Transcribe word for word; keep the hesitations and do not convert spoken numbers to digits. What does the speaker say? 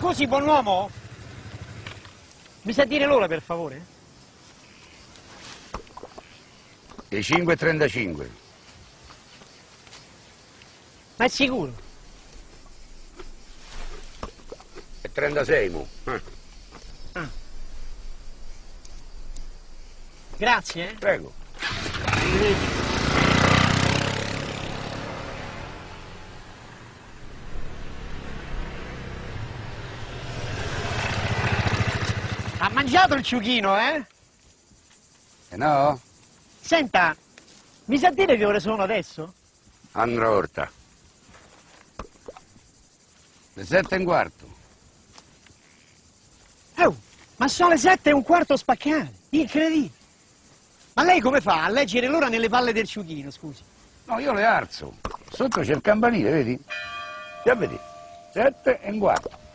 Scusi, buon uomo? Mi sa dire l'ora, per favore? Le cinque e trentacinque. Ma è sicuro? E trentasei, mo. Eh. Ah. Grazie, eh? Prego. Arrivederci. Ha mangiato il ciuchino, eh? E no? Senta, mi sa dire che ore sono adesso? Andrò orta. Le sette e un quarto. Oh, ma sono le sette e un quarto spaccate. Incredibile. Ma lei come fa a leggere l'ora nelle palle del ciuchino, scusi? No, io le alzo. Sotto c'è il campanile, vedi? Già vedi? Sette e un quarto.